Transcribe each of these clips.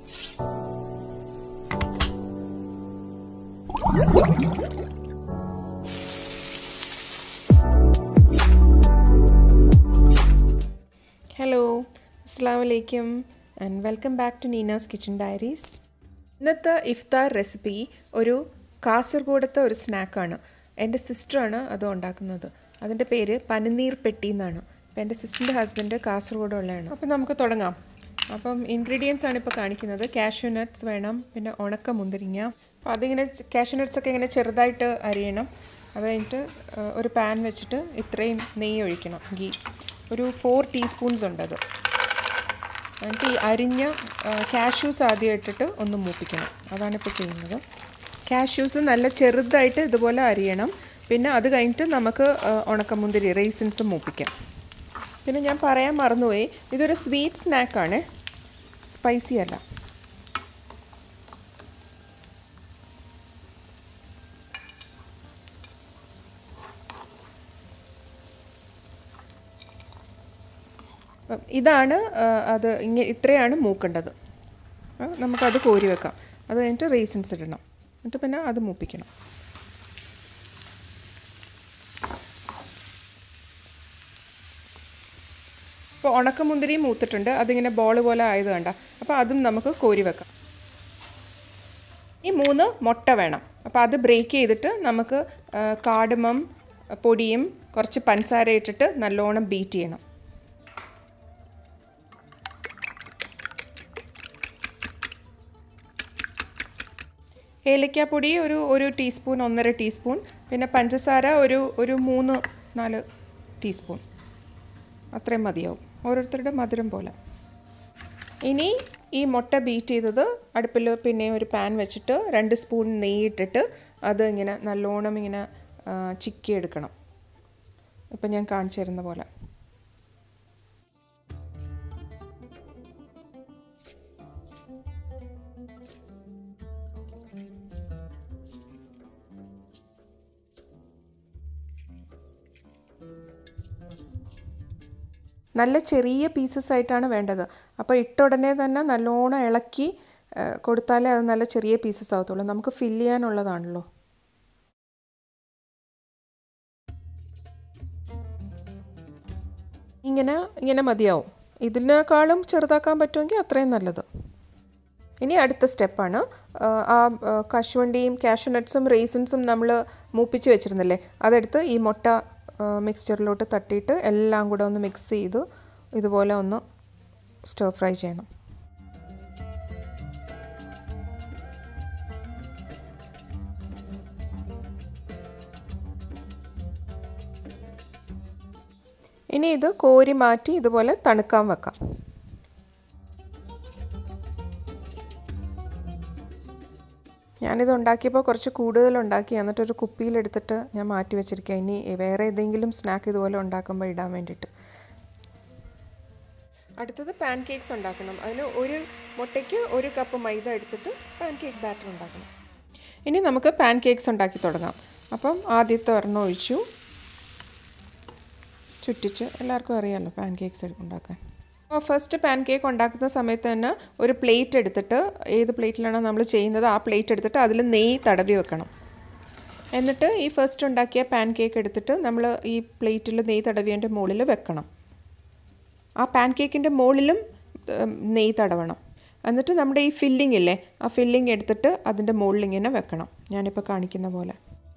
Hello, Assalamu alaikum and welcome back to Nina's Kitchen Diaries. ഇന്നത്തെ ഇഫ്താർ recipe ഒരു കാസർഗോഡത്തെ ഒരു സ്നാക്കാണ്. എൻ്റെ സിസ്റ്ററാണ് അത് ഉണ്ടാക്കുന്നത്. അതിൻ്റെ പേര് പനിനീർ പെട്ടി എന്നാണ്. അപ്പോൾ എൻ്റെ സിസ്റ്ററിൻ്റെ ഹസ്ബൻഡ് കാസർഗോഡുള്ളതാണ്. അപ്പോൾ നമുക്ക് തുടങ്ങാം. അപ്പം ഇൻഗ്രീഡിയൻസ് ആണ് ഇപ്പോൾ കാണിക്കുന്നത്. കാഷ്യൂ നട്ട്സ് വേണം, പിന്നെ ഉണക്ക മുന്തിരിങ്ങ. അപ്പോൾ അതിങ്ങനെ കാഷ്യൂ നട്ട്സൊക്കെ ഇങ്ങനെ ചെറുതായിട്ട് അരിയണം. അത് കഴിഞ്ഞിട്ട് ഒരു പാൻ വെച്ചിട്ട് ഇത്രയും നെയ്യ് ഒഴിക്കണം, ഗീ. ഒരു 4 ടീസ്പൂൺസ് ഉണ്ട് അത്. എന്നിട്ട് ഈ അരിഞ്ഞ കാഷ്യൂസ് ആദ്യം ഇട്ടിട്ട് ഒന്ന് മൂപ്പിക്കണം. അതാണിപ്പോൾ ചെയ്യുന്നത്. കാഷ്യൂസ് നല്ല ചെറുതായിട്ട് ഇതുപോലെ അരിയണം. പിന്നെ അത് കഴിഞ്ഞിട്ട് നമുക്ക് ഉണക്കമുന്തിരി റൈസിൻസ് മൂപ്പിക്കാം. പിന്നെ ഞാൻ പറയാൻ മറന്നുപോയി, ഇതൊരു സ്വീറ്റ് സ്നാക്കാണ്, സ്പൈസി അല്ല. ഇതാണ് അത്. ഇത്രയാണ് മൂക്കേണ്ടത്. നമുക്കത് കോരി വെക്കാം. അത് കഴിഞ്ഞിട്ട് റൈസിൻസ് ഇടണം. എന്നിട്ട് പിന്നെ അത് മൂപ്പിക്കണം. ഇപ്പോൾ ഉണക്കമുന്തിരി മൂത്തിട്ടുണ്ട്. അതിങ്ങനെ ബോൾ പോലെ ആയത് കണ്ട. അപ്പോൾ അതും നമുക്ക് കോരി വെക്കാം. ഈ 3 മുട്ട വേണം. അപ്പോൾ അത് ബ്രേക്ക് ചെയ്തിട്ട് നമുക്ക് കാർഡമം പൊടിയും കുറച്ച് പഞ്ചസാര ഇട്ടിട്ട് നല്ലോണം ബീറ്റ് ചെയ്യണം. ഏലക്കാപ്പൊടി ഒരു ടീസ്പൂൺ, 1.5 ടീസ്പൂൺ. പിന്നെ പഞ്ചസാര ഒരു 3-4 ടീസ്പൂൺ. അത്രയും മതിയാവും, ഓരോരുത്തരുടെ മധുരം പോലെ. ഇനി ഈ മുട്ട ബീറ്റ് ചെയ്തത് അടുപ്പിൽ പിന്നെ ഒരു പാൻ വെച്ചിട്ട് 2 സ്പൂൺ നെയ്യ് ഇട്ടിട്ട് അത് ഇങ്ങനെ നല്ലോണം ഇങ്ങനെ ചിക്കി എടുക്കണം. ഇപ്പം ഞാൻ കാണിച്ചു തരുന്ന പോലെ. നല്ല ചെറിയ പീസസ് ആയിട്ടാണ് വേണ്ടത്. അപ്പോൾ ഇട്ട ഉടനെ തന്നെ നല്ലോണം ഇളക്കി കൊടുത്താലേ അത് നല്ല ചെറിയ പീസസ് ആകത്തുള്ളൂ. നമുക്ക് ഫില്ല് ചെയ്യാനുള്ളതാണല്ലോ. ഇങ്ങനെ മതിയാവും. ഇതിനേക്കാളും ചെറുതാക്കാൻ പറ്റുമെങ്കിൽ അത്രയും നല്ലത്. ഇനി അടുത്ത സ്റ്റെപ്പാണ്, ആ കശുവണ്ടിയും കാഷ്യൂ നട്ട്സും റൈസിൻസും നമ്മൾ മൂപ്പിച്ച് വെച്ചിരുന്നില്ലേ, അതെടുത്ത് ഈ മുട്ട മിക്സ്ചറിലോട്ട് തട്ടിയിട്ട് എല്ലാം കൂടെ ഒന്ന് മിക്സ് ചെയ്ത് ഇതുപോലെ ഒന്ന് സ്റ്റർ ഫ്രൈ ചെയ്യണം. ഇനി ഇത് കോരി മാറ്റി ഇതുപോലെ തണുക്കാൻ വെക്കാം. ഞാനിത് ഉണ്ടാക്കിയപ്പോൾ കുറച്ച് കൂടുതലുണ്ടാക്കി, എന്നിട്ടൊരു കുപ്പിയിലെടുത്തിട്ട് ഞാൻ മാറ്റി വെച്ചിരിക്കുക. ഇനി വേറെ ഏതെങ്കിലും സ്നാക്ക് ഇതുപോലെ ഉണ്ടാക്കുമ്പോൾ ഇടാൻ വേണ്ടിയിട്ട്. അടുത്തത് പാൻ കേക്ക്സ് ഉണ്ടാക്കണം. അതിന് ഒരു മുട്ടയ്ക്ക് 1 കപ്പ് മൈദ എടുത്തിട്ട് പാൻ കേക്ക് ബാറ്റർ ഉണ്ടാക്കണം. ഇനി നമുക്ക് പാൻ കേക്ക്സ് ഉണ്ടാക്കി തുടങ്ങാം. അപ്പം ആദ്യത്തെ ഒരെണ്ണം ഒഴിച്ചു, ചുറ്റിച്ച്. എല്ലാവർക്കും അറിയാമല്ലോ പാൻ കേക്ക്സ് ഉണ്ടാക്കാൻ. അപ്പോൾ ഫസ്റ്റ് പാൻ കേക്ക് ഉണ്ടാക്കുന്ന സമയത്ത് തന്നെ ഒരു പ്ലേറ്റ് എടുത്തിട്ട്, ഏത് പ്ലേറ്റിലാണോ നമ്മൾ ചെയ്യുന്നത് ആ പ്ലേറ്റ് എടുത്തിട്ട് അതിൽ നെയ്യ് തടവി വെക്കണം. എന്നിട്ട് ഈ ഫസ്റ്റ് ഉണ്ടാക്കിയ പാൻ കേക്ക് എടുത്തിട്ട് നമ്മൾ ഈ പ്ലേറ്റിൽ നെയ്യ് തടവിയതിൻ്റെ മുകളിൽ വെക്കണം. ആ പാൻ കേക്കിൻ്റെ മുകളിലും നെയ്യ് തടവണം. എന്നിട്ട് നമ്മുടെ ഈ ഫില്ലിംഗ് ഇല്ലേ, ആ ഫില്ലിംഗ് എടുത്തിട്ട് അതിൻ്റെ മുകളിൽ ഇങ്ങനെ വെക്കണം, ഞാനിപ്പോൾ കാണിക്കുന്ന പോലെ.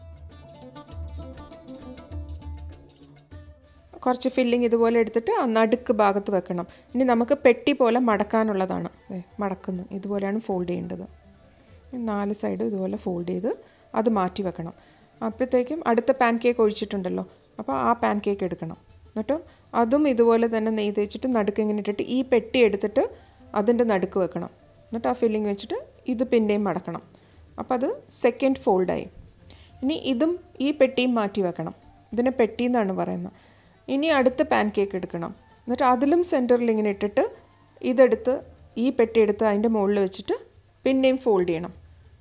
കുറച്ച് ഫില്ലിങ് ഇതുപോലെ എടുത്തിട്ട് നടുക്ക് ഭാഗത്ത് വെക്കണം. ഇനി നമുക്ക് പെട്ടി പോലെ മടക്കാനുള്ളതാണ്. മടക്കുന്നു ഇതുപോലെയാണ് ഫോൾഡ് ചെയ്യേണ്ടത്. 4 സൈഡും ഇതുപോലെ ഫോൾഡ് ചെയ്ത് അത് മാറ്റി വെക്കണം. അപ്പോഴത്തേക്കും അടുത്ത പാൻ കേക്ക് ഒഴിച്ചിട്ടുണ്ടല്ലോ, അപ്പോൾ ആ പാൻ കേക്ക് എടുക്കണം. എന്നിട്ട് അതും ഇതുപോലെ തന്നെ നെയ്യ് തേച്ചിട്ട് നടുക്ക് ഇങ്ങനെ ഇട്ടിട്ട് ഈ പെട്ടി എടുത്തിട്ട് അതിൻ്റെ നടുക്ക് വെക്കണം. എന്നിട്ട് ആ ഫില്ലിങ് വെച്ചിട്ട് ഇത് പിന്നെയും മടക്കണം. അപ്പോൾ അത് സെക്കൻഡ് ഫോൾഡായി. ഇനി ഇതും ഈ പെട്ടിയും മാറ്റി വെക്കണം. ഇതിനെ പെട്ടി എന്നാണ് പറയുന്നത്. ഇനി അടുത്ത പാൻ കേക്ക് എടുക്കണം. എന്നിട്ട് അതിലും സെൻറ്ററിൽ ഇങ്ങനെ ഇട്ടിട്ട് ഇതെടുത്ത് ഈ പെട്ടി എടുത്ത് അതിൻ്റെ മുകളിൽ വെച്ചിട്ട് പിന്നെയും ഫോൾഡ് ചെയ്യണം.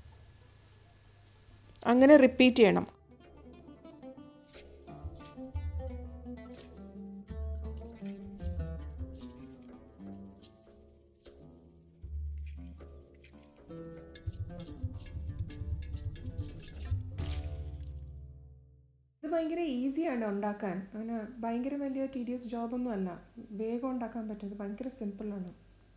അങ്ങനെ റിപ്പീറ്റ് ചെയ്യണം. ഭയങ്കര ഈസിയാണ് ഉണ്ടാക്കാൻ. അങ്ങനെ ഭയങ്കര വലിയ ടീഡിയസ് ജോബൊന്നും അല്ല. വേഗം ഉണ്ടാക്കാൻ പറ്റും. ഇത് ഭയങ്കര സിമ്പിളാണ്.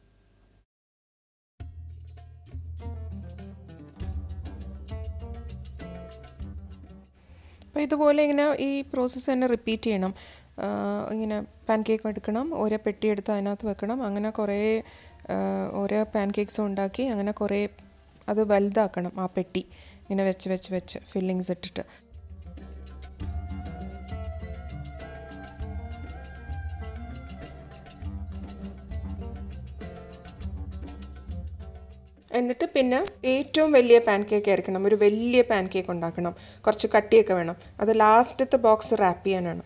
അപ്പോൾ ഇതുപോലെ ഇങ്ങനെ ഈ പ്രോസസ്സ് തന്നെ റിപ്പീറ്റ് ചെയ്യണം. ഇങ്ങനെ പാൻ കേക്ക് എടുക്കണം, ഓരോ പെട്ടി എടുത്ത് അതിനകത്ത് വെക്കണം. അങ്ങനെ കുറേ ഓരോ പാൻ കേക്ക്സും ഉണ്ടാക്കി അങ്ങനെ കുറേ അത് വലുതാക്കണം. ആ പെട്ടി ഇങ്ങനെ വെച്ച് ഫില്ലിങ്സ് ഇട്ടിട്ട്. എന്നിട്ട് പിന്നെ ഏറ്റവും വലിയ പാൻ കേക്ക് ആയിരിക്കണം. ഒരു വലിയ പാൻ കേക്ക് ഉണ്ടാക്കണം. കുറച്ച് കട്ടിയൊക്കെ വേണം. അത് ലാസ്റ്റത്തെ ബോക്സ് റാപ്പ് ചെയ്യാനാണ്.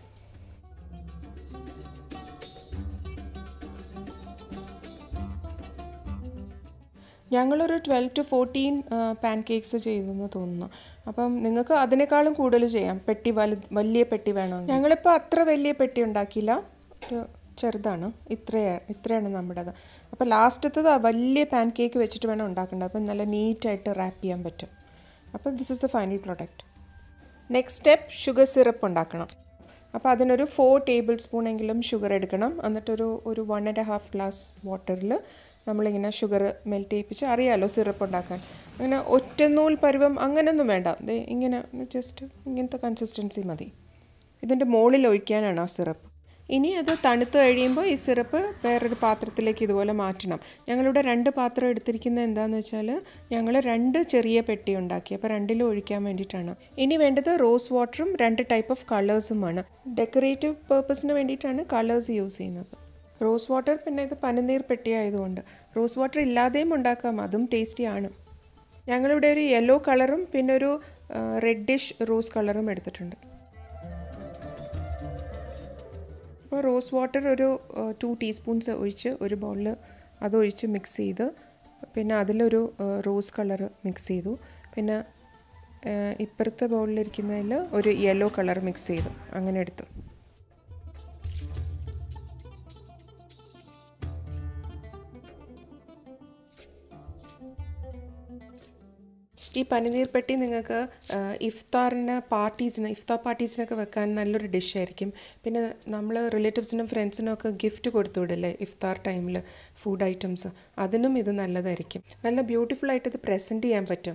ഞങ്ങളൊരു 12 to 14 പാൻ കേക്ക്സ് ചെയ്തെന്ന് തോന്നുന്നു. അപ്പം നിങ്ങൾക്ക് അതിനേക്കാളും കൂടുതൽ ചെയ്യാം. പെട്ടി വലിയ പെട്ടി വേണം. ഞങ്ങളിപ്പോൾ അത്ര വലിയ പെട്ടി ഉണ്ടാക്കിയില്ല, ഒരു ചെറുതാണ്. ഇത്രയാണ് നമ്മുടേത്. അപ്പോൾ ലാസ്റ്റത്തത് വലിയ പാൻ കേക്ക് വെച്ചിട്ട് വേണം ഉണ്ടാക്കേണ്ടത്. അപ്പം നല്ല നീറ്റായിട്ട് റാപ്പ് ചെയ്യാൻ പറ്റും. അപ്പോൾ this is the final product. Next step, sugar syrup ഉണ്ടാക്കണം. അപ്പോൾ അതിനൊരു 4 ടേബിൾ സ്പൂൺ എങ്കിലും ഷുഗർ എടുക്കണം. എന്നിട്ടൊരു 1.5 ഗ്ലാസ് വാട്ടറിൽ നമ്മളിങ്ങനെ ഷുഗർ മെൽറ്റ് ചെയ്യിപ്പിച്ച്, അറിയാമല്ലോ സിറപ്പ് ഉണ്ടാക്കാൻ. അങ്ങനെ ഒറ്റനൂൽ പരുവം അങ്ങനെയൊന്നും വേണ്ട. ഇങ്ങനെ ജസ്റ്റ് ഇങ്ങനത്തെ കൺസിസ്റ്റൻസി മതി. ഇതിൻ്റെ മുകളിൽ ഒഴിക്കാനാണ് ആ സിറപ്പ്. ഇനി അത് തണുത്ത് കഴിയുമ്പോൾ ഈ സിറപ്പ് വേറൊരു പാത്രത്തിലേക്ക് ഇതുപോലെ മാറ്റണം. ഞങ്ങളിവിടെ 2 പാത്രം എടുത്തിരിക്കുന്നത് എന്താണെന്ന് വെച്ചാൽ ഞങ്ങൾ 2 ചെറിയ പെട്ടി ഉണ്ടാക്കി. അപ്പോൾ 2ലും ഒഴിക്കാൻ വേണ്ടിയിട്ടാണ്. ഇനി വേണ്ടത് റോസ് വാട്ടറും 2 ടൈപ്പ് ഓഫ് കളേഴ്സുമാണ്. ഡെക്കറേറ്റീവ് പേർപ്പസിന് വേണ്ടിയിട്ടാണ് കളേഴ്സ് യൂസ് ചെയ്യുന്നത്. റോസ് വാട്ടർ, പിന്നെ ഇത് പനിനീർ പെട്ടി ആയതുകൊണ്ട് റോസ് വാട്ടർ ഇല്ലാതെയും ഉണ്ടാക്കാം, അതും ടേസ്റ്റിയാണ്. ഞങ്ങളിവിടെ ഒരു യെല്ലോ കളറും പിന്നെ ഒരു റെഡിഷ് റോസ് കളറും എടുത്തിട്ടുണ്ട്. അപ്പോൾ റോസ് വാട്ടർ ഒരു 2 ടീസ്പൂൺസ് ഒഴിച്ച് ഒരു ബൗളിൽ അതൊഴിച്ച് മിക്സ് ചെയ്ത്, പിന്നെ അതിലൊരു റോസ് കളർ മിക്സ് ചെയ്തു. പിന്നെ ഇപ്പുറത്തെ ബൗളിലിരിക്കുന്നതിൽ ഒരു യെല്ലോ കളർ മിക്സ് ചെയ്തു. അങ്ങനെ എടുത്തു. ഈ പനിനീർ പെട്ടി നിങ്ങൾക്ക് ഇഫ്താർ പാർട്ടീസിനൊക്കെ വെക്കാൻ നല്ലൊരു ഡിഷായിരിക്കും. പിന്നെ നമ്മൾ റിലേറ്റീവ്സിനും ഫ്രണ്ട്സിനും ഒക്കെ ഗിഫ്റ്റ് കൊടുത്തു വിടില്ലേ ഇഫ്താർ ടൈമിൽ, ഫുഡ് ഐറ്റംസ്, അതിനും ഇത് നല്ലതായിരിക്കും. നല്ല ബ്യൂട്ടിഫുള്ളായിട്ട് ഇത് പ്രസൻറ്റ് ചെയ്യാൻ പറ്റും.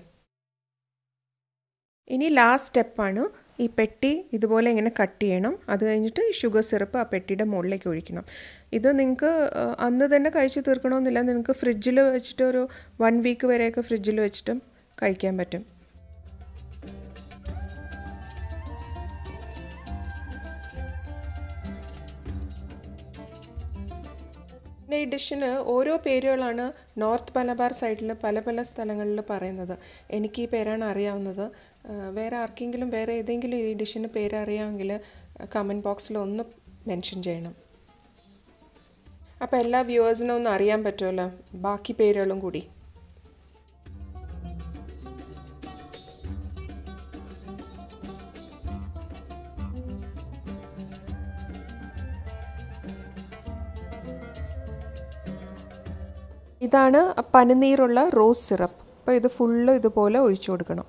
ഇനി ലാസ്റ്റ് സ്റ്റെപ്പാണ്, ഈ പെട്ടി ഇതുപോലെ ഇങ്ങനെ കട്ട് ചെയ്യണം. അത് കഴിഞ്ഞിട്ട് ഷുഗർ സിറപ്പ് ആ പെട്ടിയുടെ മുകളിലേക്ക് ഒഴിക്കണം. ഇത് നിങ്ങൾക്ക് അന്ന് തന്നെ കഴിച്ച് തീർക്കണമെന്നില്ല. നിങ്ങൾക്ക് ഫ്രിഡ്ജിൽ വെച്ചിട്ട് ഒരു 1 വീക്ക് വരെയൊക്കെ ഫ്രിഡ്ജിൽ വെച്ചിട്ടും കഴിക്കാൻ പറ്റും. പിന്നെ ഈ ഡിഷിന് ഓരോ പേരുകളാണ് നോർത്ത് മലബാർ സൈഡിൽ പല സ്ഥലങ്ങളിൽ പറയുന്നത്. എനിക്ക് ഈ പേരാണ് അറിയാവുന്നത്. വേറെ ആർക്കെങ്കിലും വേറെ ഏതെങ്കിലും ഈ ഡിഷിന് പേരറിയാമെങ്കിൽ കമൻറ്റ് ബോക്സിൽ ഒന്ന് മെൻഷൻ ചെയ്യണം. അപ്പോൾ എല്ലാ വ്യൂവേഴ്സിനും ഒന്ന് അറിയാൻ പറ്റുമല്ലോ ബാക്കി പേരുകളും കൂടി. ഇതാണ് പനിനീറുള്ള റോസ് സിറപ്പ്. അപ്പോൾ ഇത് ഫുള്ള് ഇതുപോലെ ഒഴിച്ചു കൊടുക്കണം.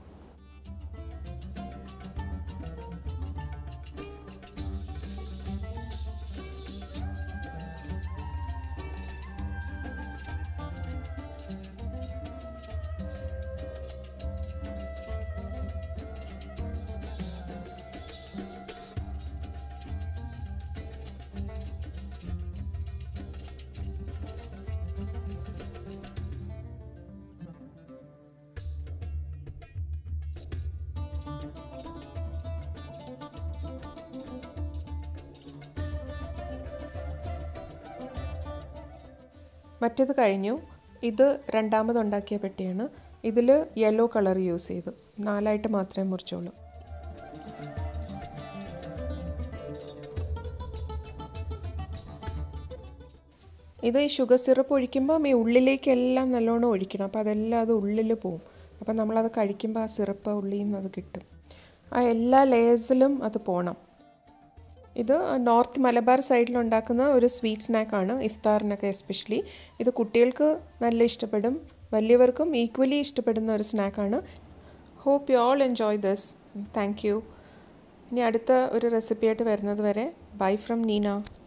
മറ്റേത് കഴിഞ്ഞു. ഇത് രണ്ടാമതുണ്ടാക്കിയ പെട്ടിയാണ്. ഇതിൽ യെല്ലോ കളർ യൂസ് ചെയ്തു. 4ആയിട്ട് മാത്രമേ മുറിച്ചുള്ളൂ. ഇത് ഈ ഷുഗർ സിറപ്പ് ഒഴിക്കുമ്പം ഈ ഉള്ളിലേക്കെല്ലാം നല്ലോണം ഒഴിക്കണം. അപ്പോൾ അതെല്ലാം അത് ഉള്ളിൽ പോവും. അപ്പോൾ നമ്മളത് കഴിക്കുമ്പോൾ ആ സിറപ്പ് ഉള്ളിൽ നിന്ന് അത് കിട്ടും. ആ എല്ലാ ലേയേഴ്സിലും അത് പോകണം. ഇത് നോർത്ത് മലബാർ സൈഡിലുണ്ടാക്കുന്ന ഒരു സ്വീറ്റ് സ്നാക്കാണ്, ഇഫ്താറിനൊക്കെ എസ്പെഷ്യലി. ഇത് കുട്ടികൾക്ക് നല്ല ഇഷ്ടപ്പെടും, വലിയവർക്കും ഈക്വലി ഇഷ്ടപ്പെടുന്ന ഒരു സ്നാക്കാണ്. Hope you all enjoy this. Thank you. ഇനി അടുത്ത ഒരു റെസിപ്പിയായിട്ട് വരുന്നത് വരെ ബൈ ഫ്രം നീന.